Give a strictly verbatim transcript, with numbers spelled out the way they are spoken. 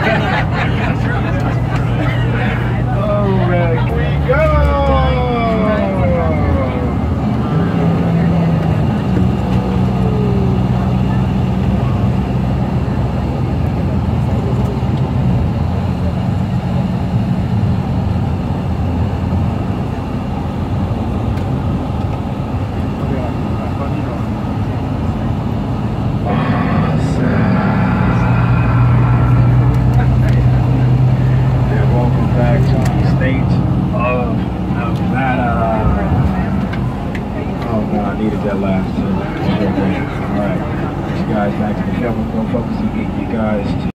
Oh, man, here we go. Needed that last two. All right, get you guys back to the show. We're going to focus on getting you guys to